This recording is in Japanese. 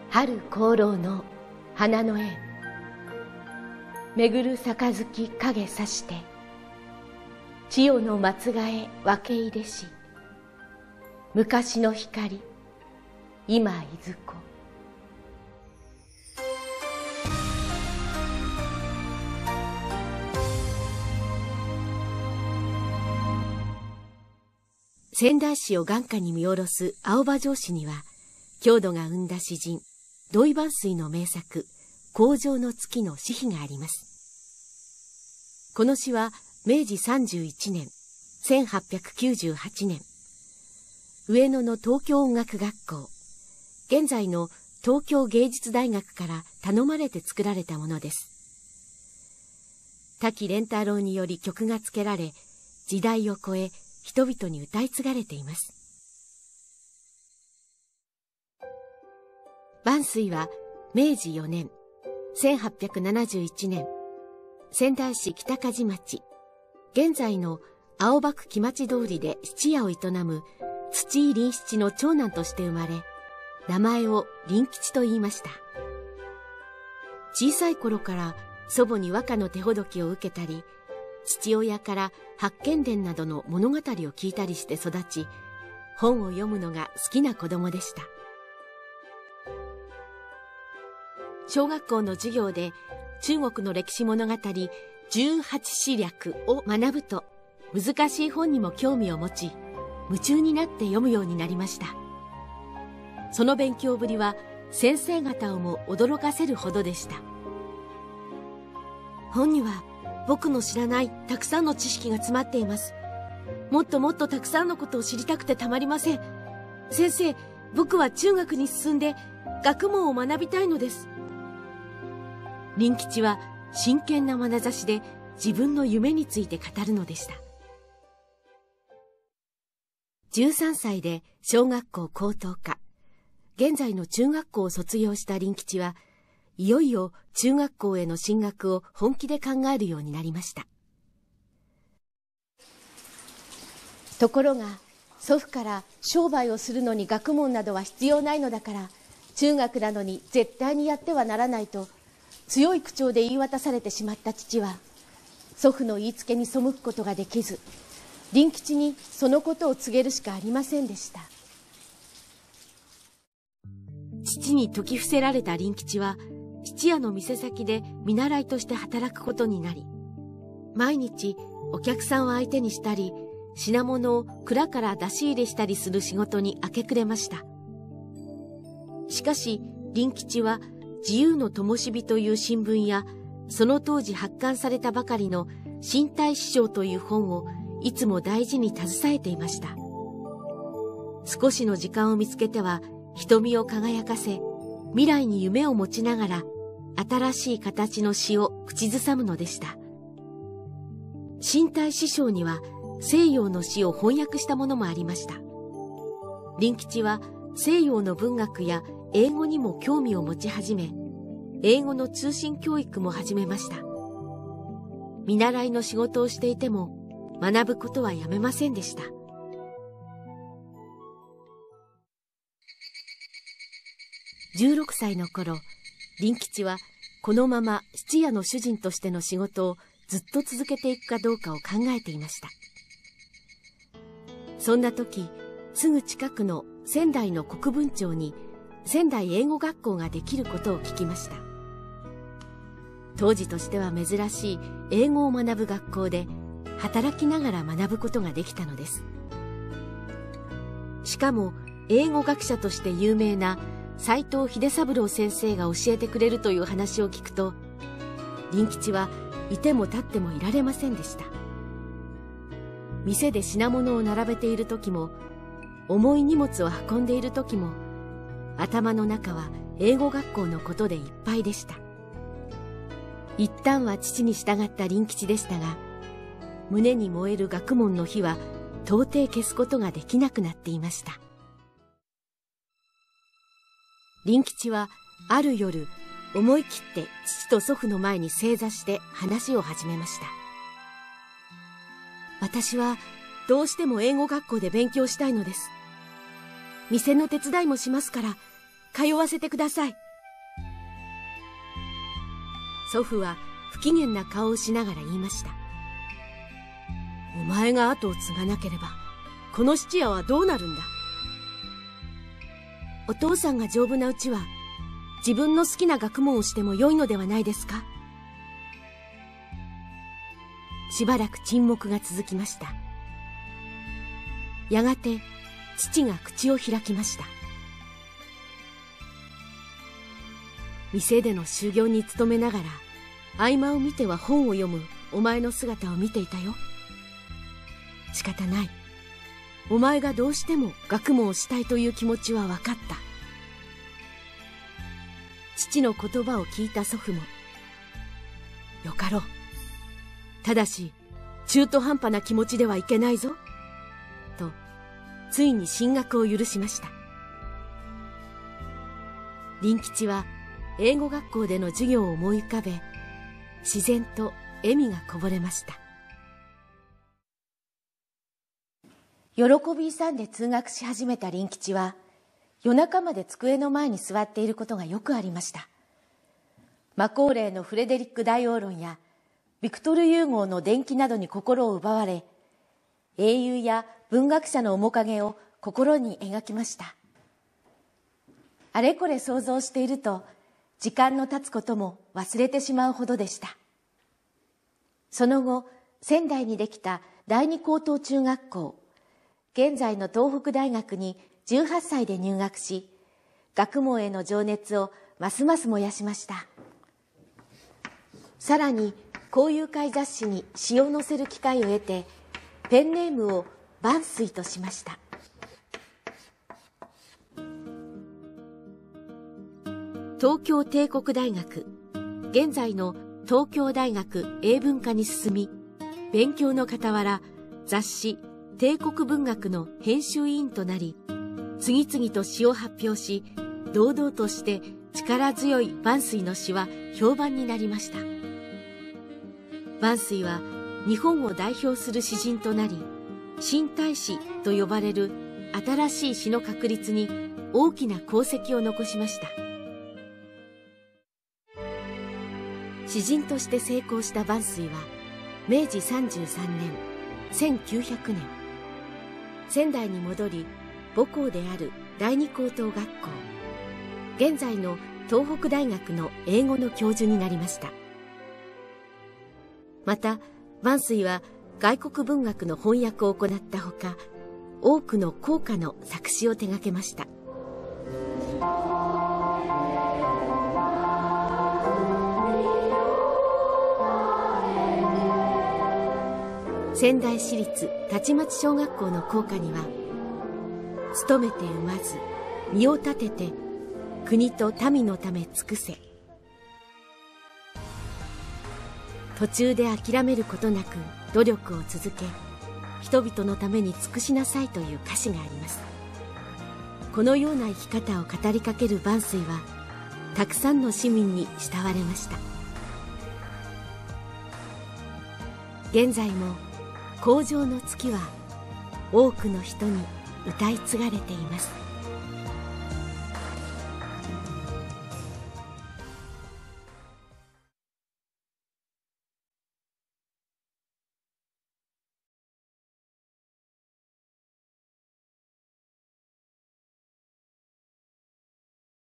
春香楼の花の絵、巡る杯影さして、千代の松ヶ江分け入れし、昔の光、今いずこ。仙台市を眼下に見下ろす青葉城市には、郷土が生んだ詩人、土井万水の名作、荒城の月の詩碑があります。この詩は、明治31年、1898年、上野の東京音楽学校、現在の東京芸術大学から頼まれて作られたものです。滝廉太郎により曲がつけられ、時代を超え、人々に歌い継がれています。万水は明治4年、1871年、仙台市北梶町、現在の青葉区木町通りで質屋を営む土井林七の長男として生まれ、名前を林吉と言いました。小さい頃から祖母に和歌の手ほどきを受けたり、父親から八犬伝などの物語を聞いたりして育ち、本を読むのが好きな子供でした。小学校の授業で中国の歴史物語18史略を学ぶと、難しい本にも興味を持ち、夢中になって読むようになりました。その勉強ぶりは先生方をも驚かせるほどでした。本には僕の知らないたくさんの知識が詰まっています。もっともっとたくさんのことを知りたくてたまりません。先生、僕は中学に進んで学問を学びたいのです。林吉は真剣な眼差しで自分の夢について語るのでした。13歳で小学校高等科、現在の中学校を卒業した林吉は、いよいよ中学校への進学を本気で考えるようになりました。ところが、祖父から商売をするのに学問などは必要ないのだから、中学なのに絶対にやってはならないと、強い口調で言い渡されてしまった父は、祖父の言いつけに背くことができず、林吉にそのことを告げるしかありませんでした。父に説き伏せられた林吉は、質屋の店先で見習いとして働くことになり、毎日お客さんを相手にしたり、品物を蔵から出し入れしたりする仕事に明け暮れました。しかし林吉は自由の灯火という新聞や、その当時発刊されたばかりの身体師匠という本をいつも大事に携えていました。少しの時間を見つけては瞳を輝かせ、未来に夢を持ちながら新しい形の詩を口ずさむのでした。身体師匠には西洋の詩を翻訳したものもありました。林吉は西洋の文学や英語にも興味を持ち始め、英語の通信教育も始めました。見習いの仕事をしていても学ぶことはやめませんでした。16歳の頃、林吉はこのまま質屋の主人としての仕事をずっと続けていくかどうかを考えていました。そんな時、すぐ近くの仙台の国分町に仙台英語学校ができることを聞きました。当時としては珍しい英語を学ぶ学校で、働きながら学ぶことができたのです。しかも英語学者として有名な斉藤秀三郎先生が教えてくれるという話を聞くと、林吉はいても立ってもいられませんでした。店で品物を並べている時も、重い荷物を運んでいる時も、頭の中は英語学校のことでいっぱいでした。一旦は父に従った林吉でしたが、胸に燃える学問の火は到底消すことができなくなっていました。林吉はある夜、思い切って父と祖父の前に正座して話を始めました。私はどうしても英語学校で勉強したいのです。店の手伝いもしますから通わせてください。 祖父は不機嫌な顔をしながら言いました。お前が後を継がなければ、この質屋はどうなるんだ。お父さんが丈夫なうちは、自分の好きな学問をしても良いのではないですか。しばらく沈黙が続きました。やがて父が口を開きました。店での修行に努めながら、合間を見ては本を読むお前の姿を見ていたよ。仕方ない。お前がどうしても学問をしたいという気持ちは分かった。父の言葉を聞いた祖父も、よかろう。ただし、中途半端な気持ちではいけないぞ。と、ついに進学を許しました。林吉は、英語学校での授業を思い浮かべ、自然と笑みがこぼれました。喜び勇んで通学し始めた林吉は、夜中まで机の前に座っていることがよくありました。マコーレーのフレデリック大王論や、ビクトル・ユーゴーの伝記などに心を奪われ、英雄や文学者の面影を心に描きました。あれこれ想像していると、時間の経つことも忘れてしまうほどでした。その後、仙台にできた第二高等中学校、現在の東北大学に18歳で入学し、学問への情熱をますます燃やしました。さらに、交友会雑誌に詩を載せる機会を得て、ペンネームを万水としました。東京帝国大学、現在の東京大学英文科に進み、勉強の傍ら雑誌帝国文学の編集委員となり、次々と詩を発表し、堂々として力強い万水の詩は評判になりました。万水は日本を代表する詩人となり、新体詩と呼ばれる新しい詩の確立に大きな功績を残しました。詩人として成功した万水は、明治33年、1900年、仙台に戻り、母校である第二高等学校、現在の東北大学の英語の教授になりました。また、万水は外国文学の翻訳を行ったほか、多くの校歌の作詞を手掛けました。仙台市立立町小学校の校歌には、努めて産まず身を立てて国と民のため尽くせ、途中で諦めることなく努力を続け、人々のために尽くしなさいという歌詞があります。このような生き方を語りかける万水は、たくさんの市民に慕われました。現在も荒城の月は多くの人に歌い継がれています。